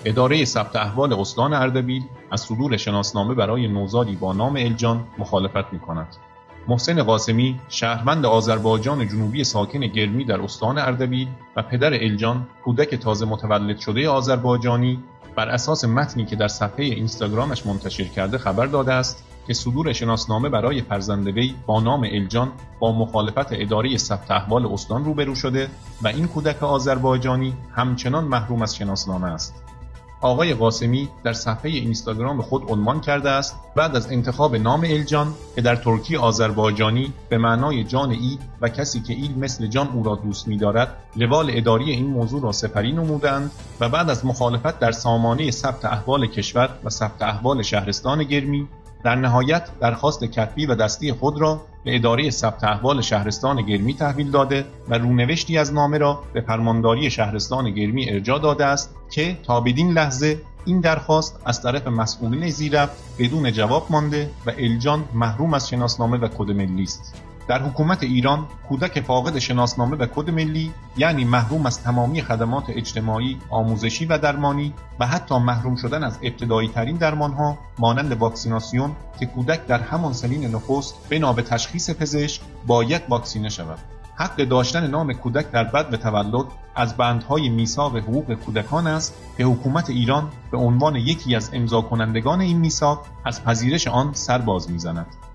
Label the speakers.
Speaker 1: اداره ثبت احوال استان اردبیل از صدور شناسنامه برای نوزادی با نام الجان مخالفت می‌کند. محسن قاسمی، شهروند آذربایجان جنوبی ساکن گرمی در استان اردبیل و پدر الجان، کودک تازه متولد شده آذربایجانی، بر اساس متنی که در صفحه اینستاگرامش منتشر کرده خبر داده است که صدور شناسنامه برای فرزند وی با نام الجان با مخالفت اداره ثبت احوال استان روبرو شده و این کودک آذربایجانی همچنان محروم از شناسنامه است. آقای قاسمی در صفحه اینستاگرام خود عنوان کرده است بعد از انتخاب نام الجان که در ترکی آذربایجانی به معنای جان ایل و کسی که ایل مثل جان او را دوست می‌دارد، روال اداری این موضوع را سپری نمودند و بعد از مخالفت در سامانه ثبت احوال کشور و ثبت احوال شهرستان گرمی، در نهایت درخواست کتبی و دستی خود را به اداره ثبت احوال شهرستان گرمی تحویل داده و رونوشتی از نامه را به فرمانداری شهرستان گرمی ارجاع داده است که تا بدین لحظه این درخواست از طرف مسئولین زیرربط بدون جواب مانده و الجان محروم از شناسنامه و کد ملی است. در حکومت ایران کودک فاقد شناسنامه و کد ملی یعنی محروم از تمامی خدمات اجتماعی، آموزشی و درمانی و حتی محروم شدن از ابتدایی ترین درمانها مانند واکسیناسیون که کودک در همان سنین نخست بنا به تشخیص پزشک باید واکسینه شود. حق داشتن نام کودک در بدو تولد از بندهای میثاق حقوق کودکان است که حکومت ایران به عنوان یکی از امضا کنندگان این میثاق از پذیرش آن سر باز می‌زند.